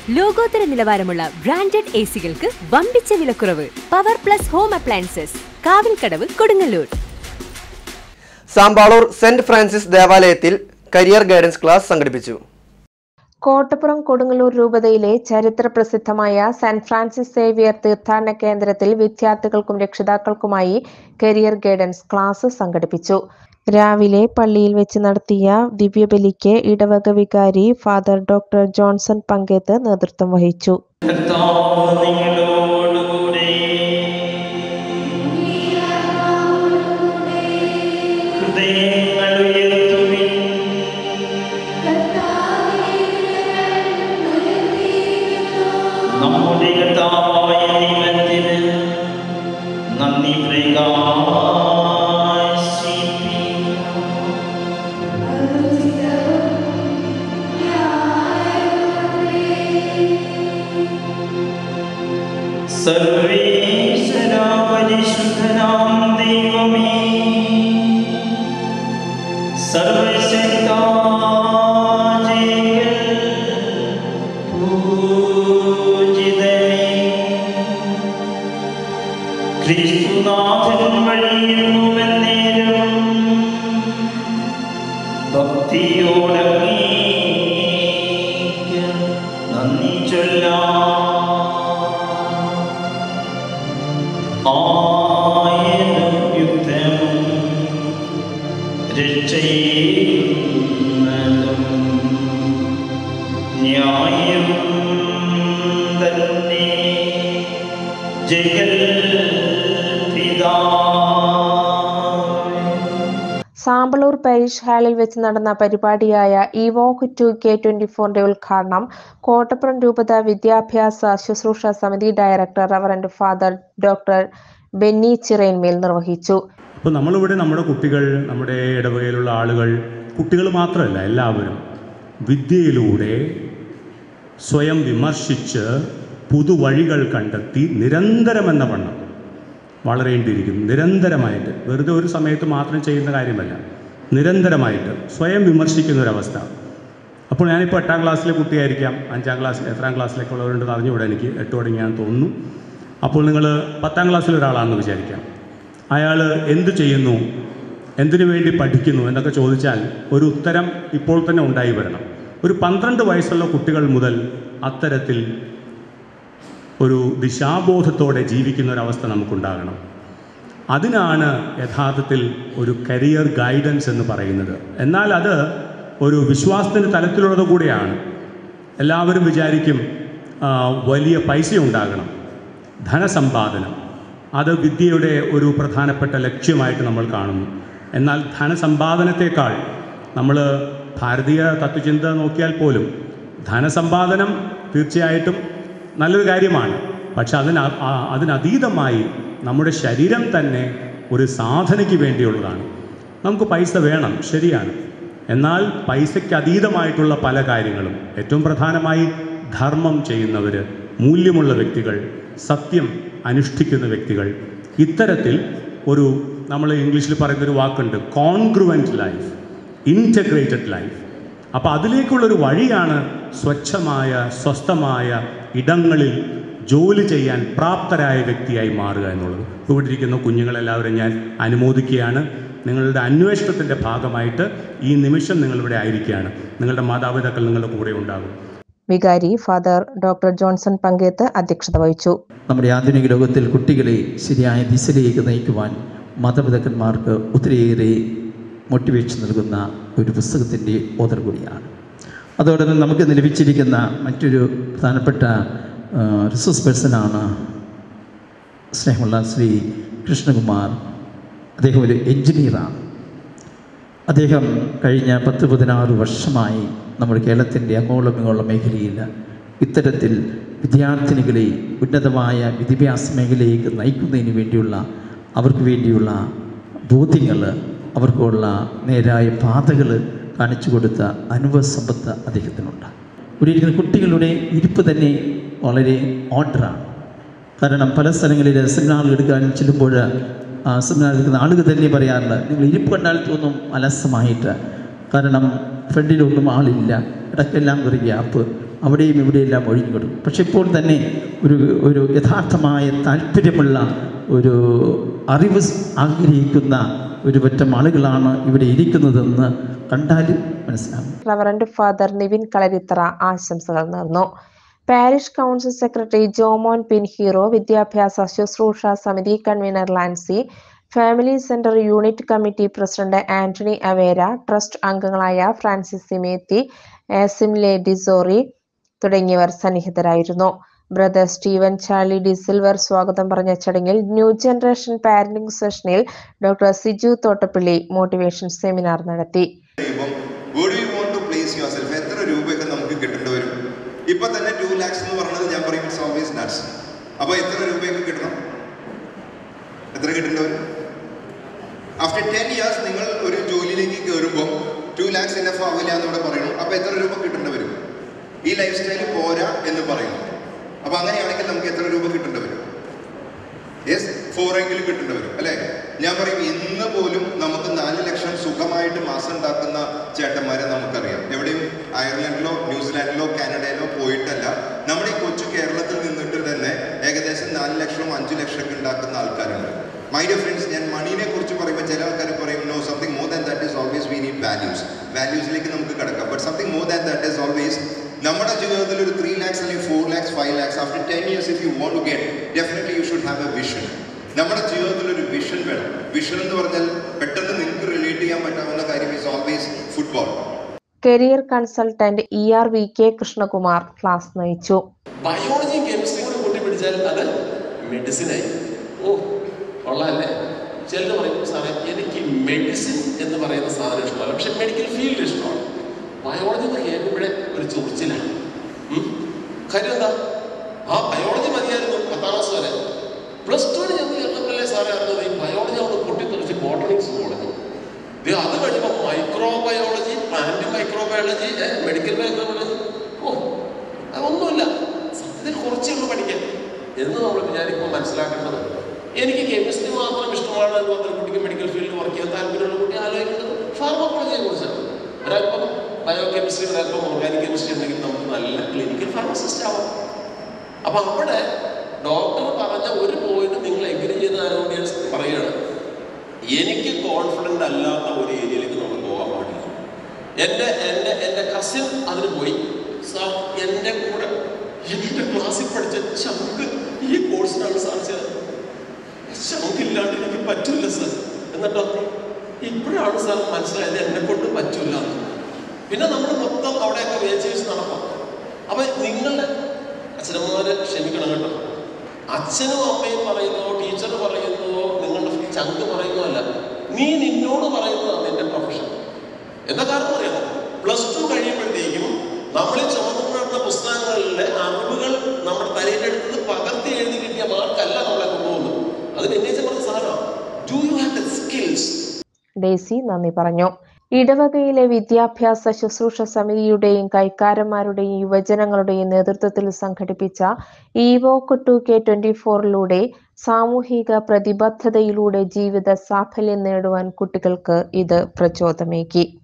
ലോകോത്തര നിലവാരമുള്ള ബ്രാൻഡഡ് എസികൾക്ക് വമ്പിച്ച വിലക്കുറവ്. Power plus home appliances, Kavilkadavu, Kodungallur. Sampaloor saint Francis ദേവാലയത്തിൽ കരിയർ ഗൈഡൻസ് ക്ലാസ് സംഘടിപ്പിച്ചു. കോട്ടപ്പുറം കൊടുങ്ങല്ലൂർ രൂപതയിലെ ചരിത്ര പ്രസിദ്ധമായ സെന്റ് ഫ്രാൻസിസ് സേവിയർ തീർത്ഥാടന കേന്ദ്രത്തിൽ വിദ്യാർത്ഥികൾക്കും രക്ഷിതാക്കൾക്കുമായി കരിയർ ഗൈഡൻസ് ക്ലാസ് സംഘടിപ്പിച്ചു. രാവിലെ പള്ളിയിൽ വെച്ച് നടത്തിയ ദിവ്യബലിക്ക് ഇടവക വികാരി ഫാദർ ഡോക്ടർ ജോൺസൺ പങ്കേത്ത് നേതൃത്വം വഹിച്ചു. സാമ്പളൂർ പാരിഷ് ഹാളിൽ വെച്ച് നടന്ന പരിപാടിയായ ഇവോക്ക് ടു K24 ഉദ്ഘാടനം കോട്ടപ്പുറം രൂപത വിദ്യാഭ്യാസ ശുശ്രൂഷ സമിതി director reverend father doctor Benny Chirayanmel നിർവഹിച്ചു. അപ്പോൾ നമ്മളിവിടെ നമ്മുടെ കുട്ടികൾ, നമ്മുടെ ഇടവകയിലുള്ള ആളുകൾ, കുട്ടികൾ മാത്രമല്ല എല്ലാവരും വിദ്യയിലൂടെ സ്വയം വിമർശിച്ച് പുതുവഴികൾ കണ്ടെത്തി നിരന്തരമെന്ന വണ്ണം വളരേണ്ടിയിരിക്കുന്നു. നിരന്തരമായിട്ട്, വെറുതെ ഒരു സമയത്ത് മാത്രം ചെയ്യുന്ന കാര്യമല്ല, നിരന്തരമായിട്ട് സ്വയം വിമർശിക്കുന്നൊരവസ്ഥ. അപ്പോൾ ഞാനിപ്പോൾ 8ാം ക്ലാസ്സിലെ കുട്ടിയായിരിക്കാം, 5ാം ക്ലാസ്സിൽ, എത്രാം ക്ലാസ്സിലൊക്കെ ഉള്ളവരുണ്ടെന്ന് അറിഞ്ഞുകൂടെ, എനിക്ക് 8 തുടങ്ങിയാന്ന് തോന്നുന്നു. അപ്പോൾ നിങ്ങൾ 10ാം ക്ലാസ്സിൽ ഒരാളാണെന്ന് വിചാരിക്കാം. അയാൾ എന്ത് ചെയ്യുന്നു, എന്തിനു വേണ്ടി പഠിക്കുന്നു എന്നൊക്കെ ചോദിച്ചാൽ ഒരു ഉത്തരം ഇപ്പോൾ തന്നെ ഉണ്ടായി വരണം. ഒരു 12 വയസ്സുള്ള കുട്ടികൾ മുതൽ അത്തരത്തിൽ ഒരു ദിശാബോധത്തോടെ ജീവിക്കുന്ന ഒരവസ്ഥ നമുക്കുണ്ടാകണം. അതിനാണ് യഥാർത്ഥത്തിൽ ഒരു കരിയർ ഗൈഡൻസ് എന്ന് പറയുന്നത്. എന്നാൽ അത് ഒരു വിശ്വാസത്തിൻ്റെ തലത്തിലുള്ളത് കൂടെയാണ്. എല്ലാവരും വിചാരിക്കും വലിയ പൈസ ഉണ്ടാകണം, ധനസമ്പാദനം, അത് വിദ്യയുടെ ഒരു പ്രധാനപ്പെട്ട ലക്ഷ്യമായിട്ട് നമ്മൾ കാണുന്നു. എന്നാൽ ധനസമ്പാദനത്തെക്കാൾ നമ്മൾ ഭാരതീയ തത്വചിന്ത നോക്കിയാൽ പോലും ധനസമ്പാദനം തീർച്ചയായിട്ടും നല്ലൊരു കാര്യമാണ്. പക്ഷെ അതിനതീതമായി നമ്മുടെ ശരീരം തന്നെ ഒരു സാധനയ്ക്ക് വേണ്ടിയുള്ളതാണ്. നമുക്ക് പൈസ വേണം, ശരിയാണ്. എന്നാൽ പൈസയ്ക്ക് അതീതമായിട്ടുള്ള പല കാര്യങ്ങളും, ഏറ്റവും പ്രധാനമായി ധർമ്മം ചെയ്യുന്നവർ, മൂല്യമുള്ള വ്യക്തികൾ, സത്യം അനുഷ്ഠിക്കുന്ന വ്യക്തികൾ, ഇത്തരത്തിൽ ഒരു, നമ്മൾ ഇംഗ്ലീഷിൽ പറയുന്നൊരു വാക്കുണ്ട്, കോൺഗ്രുവൻറ്റ് ലൈഫ്, ഇൻറ്റഗ്രേറ്റഡ് ലൈഫ്. അപ്പോൾ അതിലേക്കുള്ളൊരു വഴിയാണ് സ്വച്ഛമായ സ്വസ്ഥമായ ഇടങ്ങളിൽ ജോലി ചെയ്യാൻ പ്രാപ്തരായ വ്യക്തിയായി മാറുക എന്നുള്ളത്. ഇവിടെ ഇരിക്കുന്ന കുഞ്ഞുങ്ങളെല്ലാവരും ഞാൻ അനുമോദിക്കുകയാണ്. നിങ്ങളുടെ അന്വേഷണത്തിൻ്റെ ഭാഗമായിട്ട് ഈ നിമിഷം നിങ്ങളിവിടെ ആയിരിക്കുകയാണ്. നിങ്ങളുടെ മാതാപിതാക്കൾ നിങ്ങളുടെ കൂടെ ഉണ്ടാകും. വികാരി ഫാദർ ഡോക്ടർ ജോൺസൺ പങ്കേത്ത് അധ്യക്ഷത വഹിച്ചു. നമ്മുടെ ആധുനിക ലോകത്തിൽ കുട്ടികളെ ശരിയായ ദിശയിലേക്ക് നയിക്കുവാൻ മാതാപിതാക്കന്മാർക്ക് ഒത്തിരിയേറെ മോട്ടിവേഷൻ നൽകുന്ന ഒരു പുസ്തകത്തിൻ്റെ ഓതർ കൂടിയാണ്. അതോടൊപ്പം നമുക്ക് ലഭിച്ചിരിക്കുന്ന മറ്റൊരു പ്രധാനപ്പെട്ട റിസോഴ്സ് പേഴ്സണാണ് സ്നേഹമുള്ള ശ്രീ കൃഷ്ണകുമാർ. അദ്ദേഹം ഒരു എൻജിനീയറാണ്. അദ്ദേഹം കഴിഞ്ഞ 10-16 വർഷമായി നമ്മുടെ കേരളത്തിൻ്റെ അങ്ങോളം ഇങ്ങോളം മേഖലയിൽ ഇത്തരത്തിൽ വിദ്യാർത്ഥിനികളെ ഉന്നതമായ വിദ്യാഭ്യാസ മേഖലയിലേക്ക് നയിക്കുന്നതിന് വേണ്ടിയുള്ള, അവർക്ക് വേണ്ടിയുള്ള ബോധ്യങ്ങൾ, അവർക്കുള്ള നേരായ പാതകൾ കാണിച്ചു കൊടുത്ത അനുഭവ സമ്പത്ത് അദ്ദേഹത്തിനുണ്ട്. ഇവിടെ ഇരിക്കുന്ന കുട്ടികളുടെ ഇരിപ്പ് തന്നെ വളരെ ഓർഡറാണ്. കാരണം പല സ്ഥലങ്ങളിൽ സെമിനാറുകൾ എടുക്കാൻ ചെല്ലുമ്പോൾ സെമിനാർ എടുക്കുന്ന ആളുകൾ തന്നെ പറയാറുണ്ട്, നിങ്ങൾ ഇരിപ്പ് കണ്ടാൽ തോന്നും അലസമായിട്ട്. കാരണം ഫ്രണ്ടിലൊന്നും ആളില്ല, ഇടയ്ക്കെല്ലാം ഒരു ഗ്യാപ്പ്, അവിടെയും ഇവിടെയെല്ലാം ഒഴിഞ്ഞു കൊടുക്കും. പക്ഷെ ഇപ്പോൾ തന്നെ ഒരു യഥാർത്ഥമായ താല്പര്യമുള്ള ഒരു അറിവ് ആഗ്രഹിക്കുന്ന ഒരു പറ്റം ആളുകളാണ് ഇവിടെ ഇരിക്കുന്നതെന്ന് കണ്ടാൽ മനസ്സിലാകും. റവറന്റ് ഫാദർ നിവിൻ കളരിത്തറ ആശംസകൾ നേർന്നു. Parish council secretary Jomon Pinheiro, വിദ്യാഭ്യാസ ശുശ്രൂഷ സമിതി convener Lancy, family centre unit committee president Antony Avera, trust അംഗങ്ങളായ ഫ്രാൻസിസ് സിമേത്തി, ആസിംലെ ഡിസോറി തുടങ്ങിയവർ സന്നിഹിതരായിരുന്നു. ബ്രദർ സ്റ്റീവൻ ചാർലി ഡി സിൽവർ സ്വാഗതം പറഞ്ഞ ചടങ്ങിൽ ന്യൂ ജനറേഷൻ പാരന്റിംഗ് സെഷനിൽ doctor Siju Thottappally motivation seminar നടത്തി. എത്ര രൂപയൊക്കെ നമുക്ക് കിട്ടേണ്ടി വരും? ഇപ്പൊ തന്നെ 2 lakhs എന്ന് പറയുന്നത് ഞാൻ പറയും ഇറ്റ്സ് ഓൾവേസ് നട്സ്. അപ്പൊ എത്ര രൂപയൊക്കെ കിട്ടണം? എത്ര കിട്ടേണ്ടി വരും? ആഫ്റ്റർ 10 years നിങ്ങൾ ഒരു ജോലിയിലേക്ക് കയറുമ്പോൾ 2 lakhs ഇനഫ് ആവില്ല എന്നിവിടെ പറയുന്നു. അപ്പൊ എത്ര രൂപ കിട്ടേണ്ടി വരും? ഈ ലൈഫ് സ്റ്റൈൽ പോരാ എന്ന് പറയുന്നു. അപ്പൊ അങ്ങനെയാണെങ്കിൽ നമുക്ക് എത്ര രൂപ കിട്ടേണ്ടി വരും? യെസ്, 4 എങ്കിലും കിട്ടേണ്ടി വരും അല്ലേ? ഞാൻ പറയും ഇന്ന് പോലും നമുക്ക് 4 ലക്ഷം സുഖമായിട്ട് മാസം ഉണ്ടാക്കുന്ന ചേട്ടന്മാരെ നമുക്കറിയാം. എവിടെയും അയർലൻഡിലോ ന്യൂസിലാൻഡിലോ കാനഡയിലോ പോയിട്ടല്ല, നമ്മുടെ ഈ കൊച്ചു കേരളത്തിൽ നിന്നിട്ട് തന്നെ ഏകദേശം 4 ലക്ഷവും 5 ലക്ഷമൊക്കെ ഉണ്ടാക്കുന്ന ആൾക്കാരുണ്ട്. മൈ ഡിയർ ഫ്രണ്ട്സ്, ഞാൻ മണീനെ കുറിച്ച് പറയുമ്പോൾ ചില ആൾക്കാർ പറയും no, something more than that is always we need values. വാല്യൂസിലേക്ക് നമുക്ക് കിടക്കാം. But something more than that is always നമ്മുടെ ജീവിതത്തിൽ ഒരു 3 lakhs അല്ലെങ്കിൽ 4 lakhs 5 lakhs after 10 years if you want to get, definitely you should have a vision. നമ്മുടെ ജീവിതത്തിൽ ഒരു വിഷൻ വേണം. വിഷൻ എന്ന് പറഞ്ഞാൽ പെട്ടെന്ന് നിങ്ങൾക്ക് റിലേറ്റ് ചെയ്യാൻ പറ്റാവുന്ന കാര്യം is always football. Career consultant ERVK Krishnakumar class നയിച്ചു. ബയോളജിയും കെമിസ്ട്രിയും കൂടെ കൂട്ടിപ്പിടിച്ചാൽ അത് മെഡിസിനായി. ഓ കൊള്ളാല്ലേ? ചിലർ പറയും സാറേ എനിക്ക് മെഡിസിൻ എന്ന് പറയുന്ന സാധനം ഇഷ്ടമല്ല, പക്ഷെ മെഡിക്കൽ ഫീൽഡ് ഇഷ്ടമാണ്. ബയോളജി എന്ന് കേൾക്കുമ്പോഴേ ഒരു ചൊറിച്ചിലാണ്. കാര്യം എന്താ? ആ ബയോളജി മതിയായിരുന്നു 10ാം ക്ലാസ് വരെ. +2 ഞങ്ങൾ കേൾക്കുമ്പോഴല്ലേ സാറേ അറിഞ്ഞത് ഈ ബയോളജി അവിടെ പൊട്ടിത്തെറിച്ച് ബോട്ടണിക്സ് കോളേജ്. അത് കഴിയുമ്പോൾ microbiology, plant microbiology, medical microbiology, ഓ അതൊന്നുമില്ല, സത്യത്തിൽ കുറച്ചേ ഉള്ളൂ പഠിക്കാൻ എന്ന് നമ്മൾ വിചാരിക്കുമ്പോൾ മനസ്സിലാക്കേണ്ടത് എനിക്ക് കെമിസ്ട്രി മാത്രം ഇഷ്ടമാണ് എന്ന് പറഞ്ഞ കുട്ടിക്ക് മെഡിക്കൽ ഫീൽഡിൽ വർക്ക് ചെയ്യാൻ താല്പര്യമുള്ള കുട്ടി ആലോചിക്കുന്നത് ഫാർമക്കോളജിയെ കുറിച്ചാണ്. ഒരല്പം ബയോ കെമിസ്ട്രി, ഒരല്പം ഓർഗാനിക് കെമിസ്ട്രി ഉണ്ടെങ്കിൽ നമുക്ക് നല്ല ക്ലിനിക്കൽ ഫാർമസിസ്റ്റ് ആവാം. അപ്പം അവിടെ ഡോക്ടർ പറഞ്ഞ ഒരു പോയിന്റ് നിങ്ങൾ എഗ്രി ചെയ്ത് ആരോട് ഞാൻ പറയുകയാണ്, എനിക്ക് കോൺഫിഡൻ്റ് അല്ലാത്ത ഒരു ഏരിയയിലേക്ക് നമ്മൾ പോകാൻ പാടില്ല. എൻ്റെ കസിൻ അതിന് പോയി. സാർ എൻ്റെ കൂടെ എൻ്റെ ക്ലാസ്സിൽ പഠിച്ച ചങ്ക് ഈ കോഴ്സിനാണ് സാർ ചേർന്നത്. ചങ്കില്ലാണ്ട് എനിക്ക് പറ്റില്ല സാർ. എന്നിട്ടോ ഇപ്പോഴാണ് സാർ മനസ്സിലായത് എന്നെ കൊണ്ട് പറ്റില്ല. പിന്നെ നമ്മൾ മൊത്തം അവിടെയൊക്കെ വേച്ചേഴ്സ് നടക്കാം. അപ്പം നിങ്ങളുടെ അച്ഛനമ്മമാരെ ക്ഷമിക്കണം കേട്ടോ. അച്ഛനും അമ്മയും പറയുന്നതോ ടീച്ചർ പറയുന്നതോ നിങ്ങളുടെ ചങ്ക് പറയുന്നതോ അല്ല, നിന്നോട് പറയുന്നതാണ് എൻ്റെ പ്രൊഫഷൻ. എന്താ കാരണം അറിയാമോ? +2 കഴിയുമ്പോഴത്തേക്കും നമ്മൾ ചുമന്ന പുസ്തകങ്ങളിലെ അറിവുകൾ നമ്മുടെ തലയിലെടുത്തത് പകർത്തി എഴുതി കിട്ടിയ മാർക്കല്ല നമ്മളെ കൊണ്ടുപോകുന്നത്. അതിന് എന്നെ പറഞ്ഞ സാധനമാണ് do you have the skills. Daisy നന്ദി പറഞ്ഞു. ഇടവകയിലെ വിദ്യാഭ്യാസ ശുശ്രൂഷ സമിതിയുടെയും കൈക്കാരന്മാരുടെയും യുവജനങ്ങളുടെയും നേതൃത്വത്തിൽ സംഘടിപ്പിച്ച ഈവോക്ക് 2K24 സാമൂഹിക പ്രതിബദ്ധതയിലൂടെ ജീവിത സാഫല്യം നേടുവാൻ കുട്ടികൾക്ക് ഇത് പ്രചോദനമേകി.